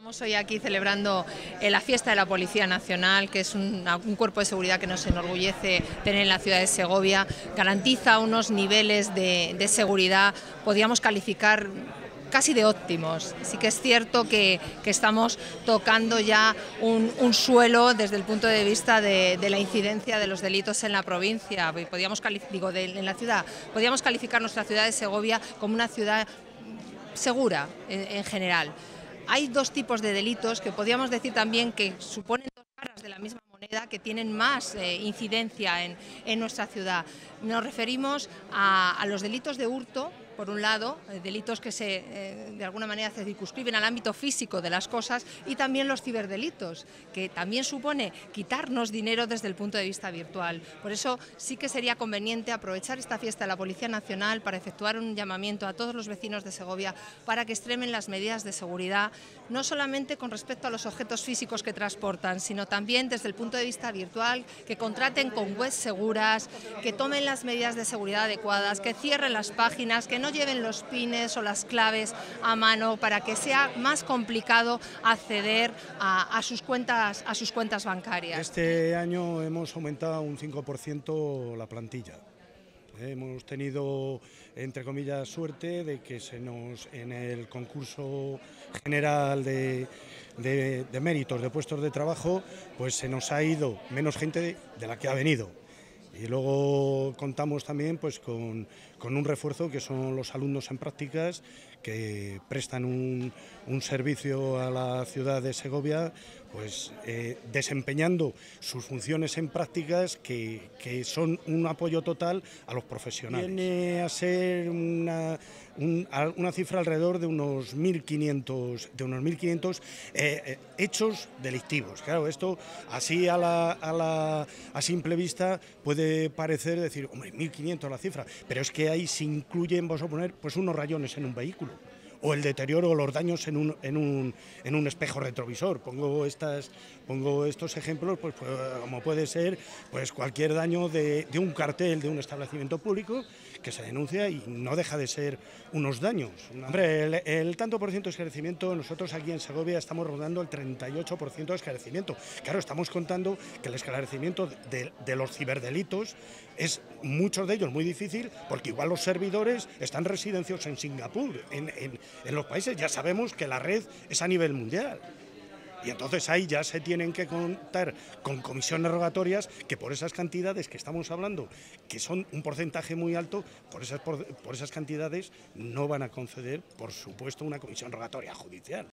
Estamos hoy aquí celebrando la fiesta de la Policía Nacional, que es un cuerpo de seguridad que nos enorgullece tener en la ciudad de Segovia. Garantiza unos niveles de seguridad, podríamos calificar casi de óptimos. Sí que es cierto que estamos tocando ya un suelo desde el punto de vista de la incidencia de los delitos en la provincia, en la ciudad. Podríamos calificar nuestra ciudad de Segovia como una ciudad segura en general. Hay dos tipos de delitos que podríamos decir también que suponen dos caras de la misma moneda, que tienen más incidencia en nuestra ciudad. Nos referimos a los delitos de hurto, por un lado, delitos que de alguna manera se circunscriben al ámbito físico de las cosas, y también los ciberdelitos, que también supone quitarnos dinero desde el punto de vista virtual. Por eso sí que sería conveniente aprovechar esta fiesta de la Policía Nacional para efectuar un llamamiento a todos los vecinos de Segovia para que extremen las medidas de seguridad, no solamente con respecto a los objetos físicos que transportan, sino también desde el punto de vista virtual, que contraten con webs seguras, que tomen las medidas de seguridad adecuadas, que cierren las páginas, que no lleven los pines o las claves a mano para que sea más complicado acceder a sus cuentas bancarias. Este año hemos aumentado un 5% la plantilla. Hemos tenido, entre comillas, suerte de que en el concurso general de méritos de puestos de trabajo, pues se nos ha ido menos gente de la que ha venido. Y luego contamos también pues con un refuerzo que son los alumnos en prácticas, que prestan un servicio a la ciudad de Segovia, pues desempeñando sus funciones en prácticas que son un apoyo total a los profesionales. Viene a ser una cifra alrededor de unos 1.500 hechos delictivos. Claro, esto así a simple vista puede parecer decir, hombre, 1.500 la cifra, pero es que ahí se incluyen, vamos a poner, pues unos rayones en un vehículo, o el deterioro o los daños en un espejo retrovisor. Pongo estos ejemplos, pues como puede ser pues cualquier daño de un cartel de un establecimiento público que se denuncia y no deja de ser unos daños. Hombre, el tanto por ciento de esclarecimiento, nosotros aquí en Segovia estamos rondando el 38% de esclarecimiento. Claro, estamos contando que el esclarecimiento de los ciberdelitos es, muchos de ellos, muy difícil, porque igual los servidores están residenciados en Singapur, en los países. Ya sabemos que la red es a nivel mundial. Y entonces ahí ya se tienen que contar con comisiones rogatorias, que por esas cantidades que estamos hablando, que son un porcentaje muy alto, por esas cantidades no van a conceder, por supuesto, una comisión rogatoria judicial.